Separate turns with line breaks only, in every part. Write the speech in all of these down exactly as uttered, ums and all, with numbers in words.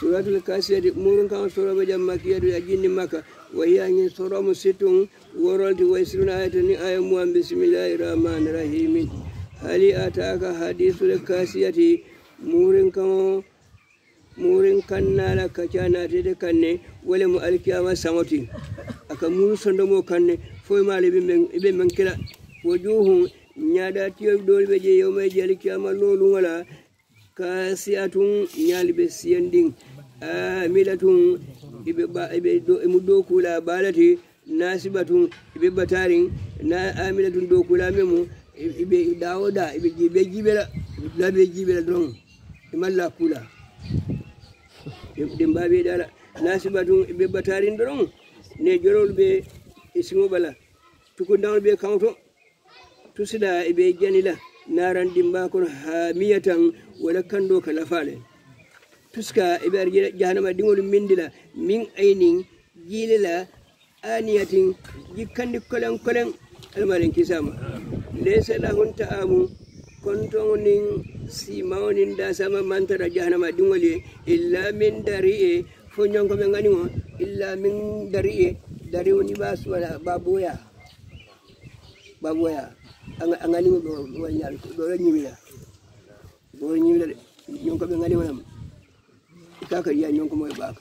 سورة الكاسية مورن كان سورة بجمع مكية يجين مكة وهي أن سورة مستون ورلت ويسرون آية آية موان بسم الله الرحمن الرحيم هل أتاك حديث الكاسية مورن كان مورن كان لا كجانا تدكني ولم الكيامة سموتي أكمل صندوق كان فما لبي من من كلا وجوه ناداتي دول بجي يوم يجي الكيامة لولو ولا كاسية نيال بسيندين آملة إبا إمدو كلا بالتي ناسبة إبا بتارين نا آملة دو كلا ممو إبا داودا إبا جيبا جيبا لا بيجيبا درون إمالا كلا دمبابي دالا ناسبة إبا بتارين درون نجرول بي اسمو بلا تكون داون بي كاونتو تسدا إبا جانيلا ناران دمباكون هامية ولا كندو كالفالي تسكا إبار جهنم دينول مندلا من أينين جيللا آنية جكند كلن كلن المالين كسامة ليس لهن تآمو كنتون سيمون داسما منتر جهنم دينولي إلا من دريه فنيونكم ينغنيو إلا من دريه دريو نباس ولا بابويا بابويا أنغنيو بوانيال بوانيميلا بوانيميلا يونكم ينغنيو نم كاكا يا نيونكم ويباك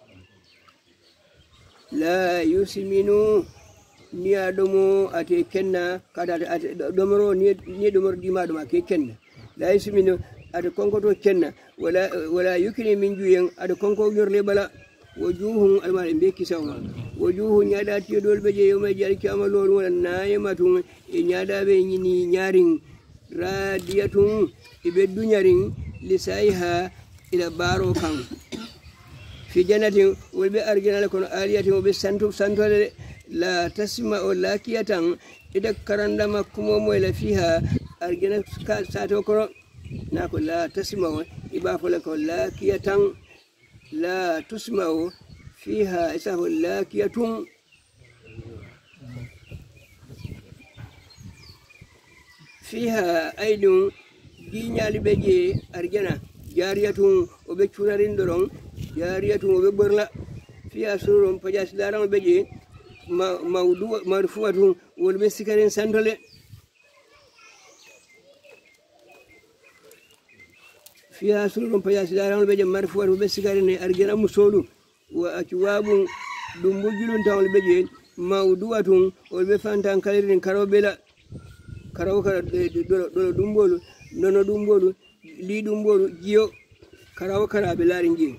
لا يسمنو نيا دومو أتي كنا كذا دومرو نيا نيا دومر ديما دوما كي كنا لا يسمنو أتي كونكو تو كنا ولا ولا يكني من جوين أتي كونكو يورلي بلا وجوههم المال بيكي سوا وجوه نيادا تيدول بجي يوم جاري كامل لون ولا نايماتهم نيادا بيني نيارين رادياتهم يبدو نيارين لسايها إلى بارو كان في جنة والبي أرجنا لكم آلية وبسنتو سنتو لا تسمع ولا كيتان إذا كرنا ما كموم ولا فيها أرجنا ساتو كرو نقول لا تسمع إباف لكم لا كيتان لا تسمع فيها إسه لا كيتون فيها أيدون دينيا لبجي أرجنا جارية وبكورين درون جارية وببرلا فيها سرور فجاس داران بجي موضوع مرفوعة والبسكرين سندل فيها سرور فجاس داران بجي مرفوعة والبسكرين أرجنا مسولو وأكواب دمبوجلون تاول بجي موضوعة والبفانتان كالرين كاروبلا كارو كارو دولو دمبولو نونو دمبولو لي دمبولو جيو كراو كرا بلارنجي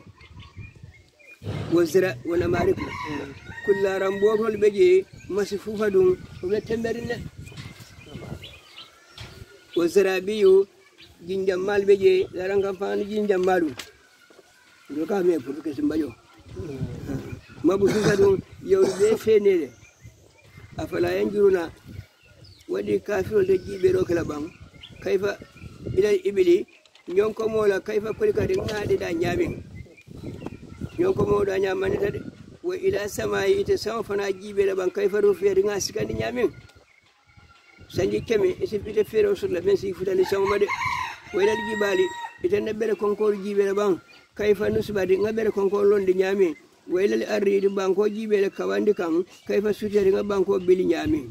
وزرا ونمارك كل رامبورو البجي مسفوفة دون وبتمرنا وزرا بيو جنجمال بجي لارنغ فان جنجمالو دوكا مي بروك سمبايو ما بوسوكا دون يوربي فينيله افلا ينجرونا ودي كافر دجي بيرو كلابام كيف إلى الإبلي نيونكو مولا كيف كل كادين هذه دانيامين نيونكو مولا دانيامان تد وإلى السماء يتساو فناجي بلبان كيف رفيع دينا سكان نيامين سنجي كمي إسفيت فيرو سلا من سيفوت لسان مد وإلى الجبال يتنبأ كونكور جبلبان كيف نسبة نبأ كونكور لون ديامين وإلى الأرض بانكو جبل كواندي كام كيف سوتر بانكو بيل نيامين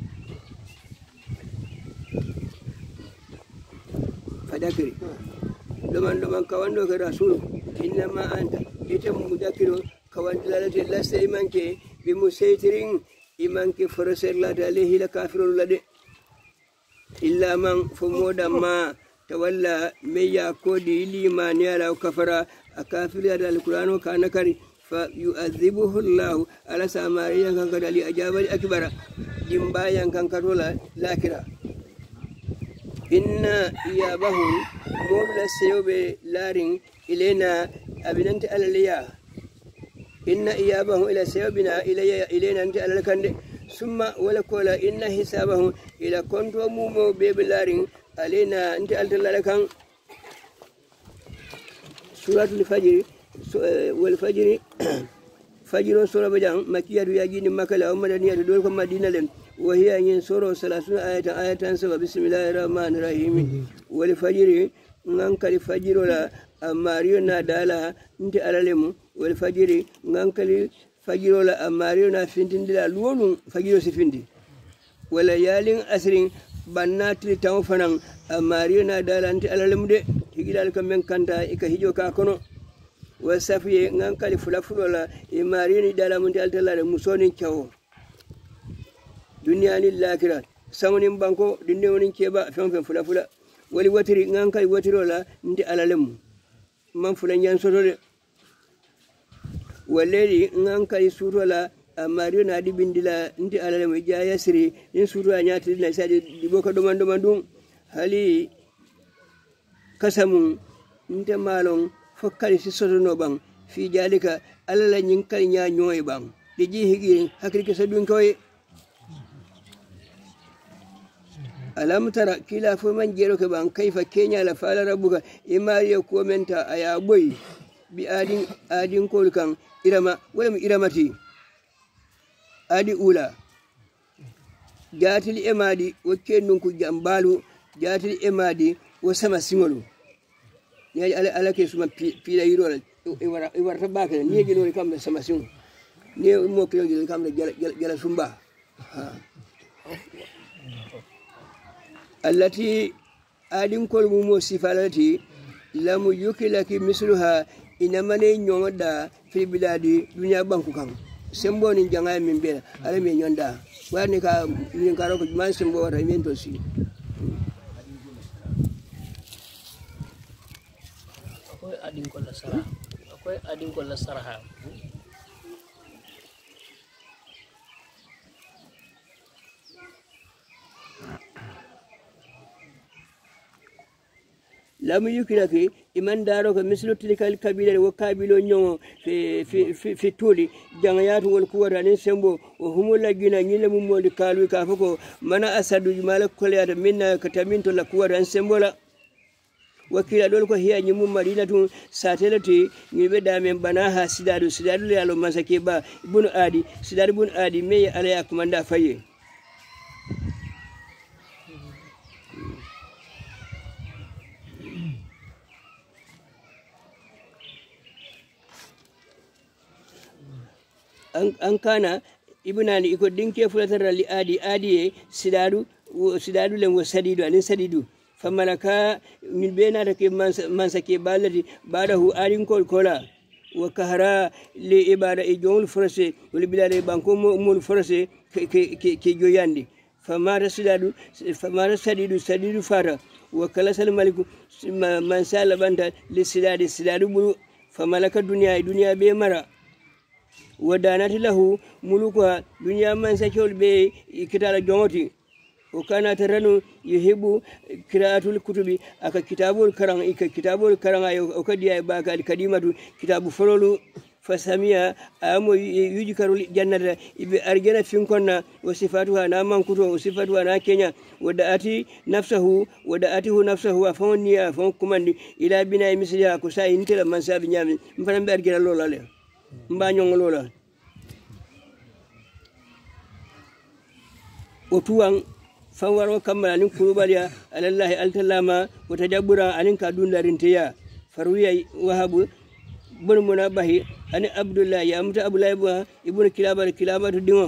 فذكر لمن لمن كواندو كرسول إنما أنت إتم مذكر كواند لالت لست إيمانك بمسيطرين إيمانك فرسل لا عليه لكافر لدي إلا من فمود ما تولى ميا كودي لما نيالا وكفر أكافر هذا القرآن كان كري فيؤذبه الله على سامريا كان كدالي أجاب الأكبر جنبايا كان كرولا لاكرا إن إيابهم مولى السيوب لارين إلينا أبننت على ليا إن إيابهم إلى سيوبنا إلي إلينا أنت على الكند ثم ولكولا إن حسابهم إلى كنت ومومو بيب لارين علينا أنت على الكند سورة الفجر والفجر فجر سورة بجان مكية يجين مكلا ومدنية دولكم مدينة لن وهي ين سورة ثلاثون آية آية سبع بسم الله الرحمن الرحيم والفجر نانك الفجر لا أماريو نادالا أنت ألالمو والفجر نانكلي فجر ولا أماريو نافنتين دلا لولو فجر سفندي ولا يالين أسرين بنات لتوفنا أماريو نادالا أنت ألالمو دي هيجي لكم من كنتا إكهيجو كاكونو وسافي نانكلي فلافل ولا أماريو نادالا من تلتلا مسونين كاو دنيا للآخرة سامونين بانكو دنيا ونين كيبا فيهم فيهم فلافل ولي وتري نانكلي وتري ولا أنت ألالمو man fulan yan soto de walleri ngan kay suto la amario na di bindila nti alale mo jaya siri in suto anyati na sadi di boka do mando mandum hali kasamun nte malon fokkali si soto no bang fi jalika alala nyin kal nya nyoy bang di ji higi hakri ke sadun koy alam tara kila fo man jero ke ban kaifa kenya la fala rabbuka imariya ko menta aya boy bi adin adin kol kan irama wala mi iramati adi ula jatil emadi o kennun ku jambalu jatil emadi o sama singolu ya ala ala ke suma pila yiro e wara e wara tabaka ni gelo kam sama singu ni mo kilo gelo kam jala jala sumba التي أدين كل مو صفاتي لم يكلك مثلها إنما نيوندا في البلاد دنيا بانكو كان سمبو نجانا من بير على من يوندا وأنا كا من كارو كمان سمبو رأيين توسي
أكو أدين كل سرها أكو أدين كل سرها
لم يكلك إمان دارك مثل تلك الكبيرة وكابلو نيو في في في في تولي جماعات والقوة رانين سمبو وهم الذين ينلم مول كالو كافكو منا أسد جمال كليات منا كتامين تولا قوة ران سمبولا وكيلا دولكو هي نيمو مدينة ساتلتي نيبدا من بناها سدادو سدادو ليالو مساكيبا بن آدي سدادو بن آدي مي عليا كماندا فاي an kana ibnani iko dinke fulatara li adi adi sidadu sidadu len wasadidu anin sadidu famalaka min bena take mansa ke balati badahu arin kol kola wa kahara li ibada e jomul forse wal bilade banko mol forse ke ke ke joyandi famara sidadu famara sadidu sadidu fara wa kala sal maliku man sala banta li sidadi sidadu bulu famalaka dunya dunya be mara ودانت له ملوكها دنيا من سكول بي كتاب جوتي وكان ترنو يحب قراءة الكتب أك كتاب الكرام إك كتاب الكرام أو كدي باك الكديمة كتاب فلولو فسميها أم يذكر الجنة بأرجنا فينكنا وصفاتها نام كتب وصفاتها ناكينيا ودأتي نفسه ودأته نفسه أفوني أفون كمان إلى بناء مثلها كسائن تلا من ساب نيامي مفرم بأرجنا لولا له mbanyong lola otuang fawaro kamala nin kurubalia alallahi altallama watajabbura anin kadunda rintiya farwiya wahabu bun munabahi ani abdullah ya amta abdullah ibn kilaba kilaba dingo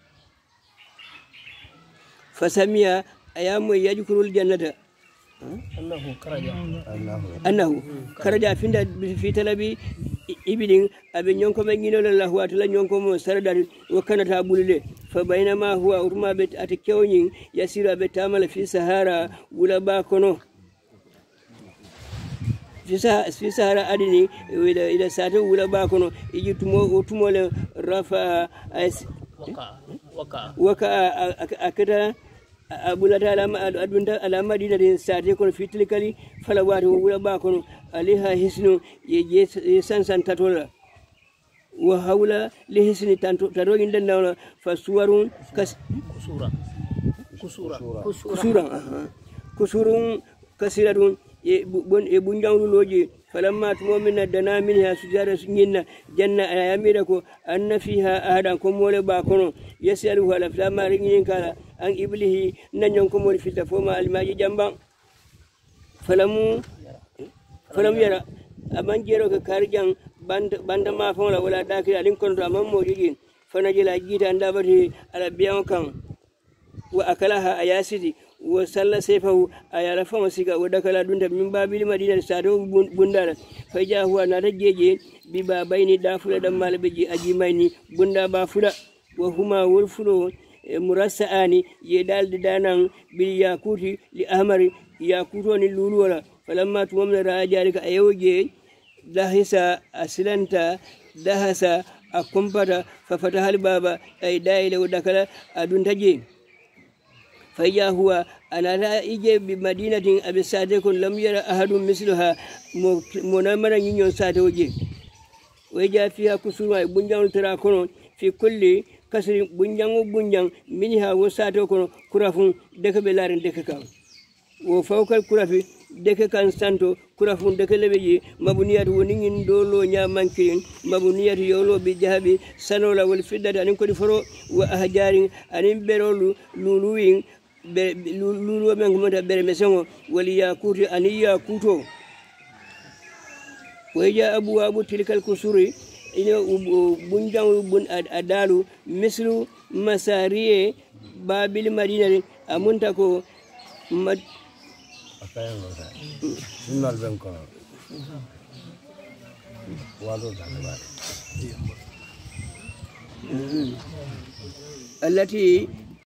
fasamiya ayamu yajkurul jannata
أنه خرج
أنه خرج في تلبي إبلين أبن ينكم ينجل الله واتلا ينكم سردار وكانت أبولي فبينما هو أرما بيت أتكيونين يسير بتعمل في سهارة ولا باكونو في سهارة أدني إذا إذا ساتو ولا باكونو يجي تمو تمو رفع
وكا وكا
وكا أكدا أبولا علامة أدونتا علامة دي نادين ساتي كون فيتلكالي فلوات ولا باكون عليها حسن يسان سان تاتولا وهولا لحسن تانتو تاتو عندنا فسوارون كس
كسورة كسورة
كسورة كسورون كسيرون بون يبونجاون لوجي فلما تمومن الدنا منها سجارة سنين جنة أياميركو أن فيها أهدا كمول باكونو يسألوها لفلما رجين كالا أن إبله ننجم كمول في تفوما الماجي جنبا فلم فلم يرى aman jero ka karjan band banda ma fa wala dakira alin konto amman mojiji fanajila jita ndabati arabiyan kan wa akalaha ayasidi wa salla sayfahu ayara fama siga wa dakala dunda min babil madina sado bundara faja huwa na tajeje bi babaini dafula dan malbeji ajimaini bunda ba fula wa huma wulfulo murasaani ye dalde danan bil yakuti li ahmari yakuto ni lulu wala falamma tumamna rajalika ayoje dahisa asilanta dahasa akumpata fafataha albaba ay daila wadakala adun taje فإذا هو أنا لا إجي بمدينة أبي سادكون لم يرى أحد مثلها منامرا ينيون سادوجي ويجا فيها كسوما بنجان تراكون في كل كسر بنجان وبنجان منها وسادكون كرافون دك بلارن دككا وفوق الكراف دككا سانتو كرافون دك لبيجي مبنيات ونين دولو نيامانكين مبنيات يولو بجهبي سنولا والفدة أنين كوري فرو وأهجارين أنين برولو لولوين lulu men ko mata bere mesengo wali yakuti ani yakuto wayja abu abu tilkal kusuri ina bunjang bun adalu mislu masariye babil madina amunta ko mad akayango sa sunnal ben ko wado dalba التي